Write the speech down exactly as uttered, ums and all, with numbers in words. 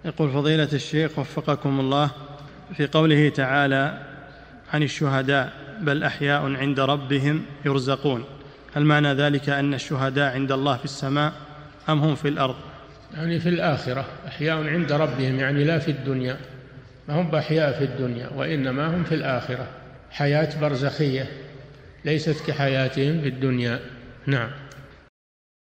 يقول فضيلة الشيخ وفقكم الله، في قوله تعالى عن الشهداء بل أحياء عند ربهم يرزقون، هل معنى ذلك أن الشهداء عند الله في السماء أم هم في الأرض؟ يعني في الآخرة، أحياء عند ربهم يعني لا في الدنيا، ما هم بأحياء في الدنيا وإنما هم في الآخرة، حياة برزخية ليست كحياتهم في الدنيا. نعم.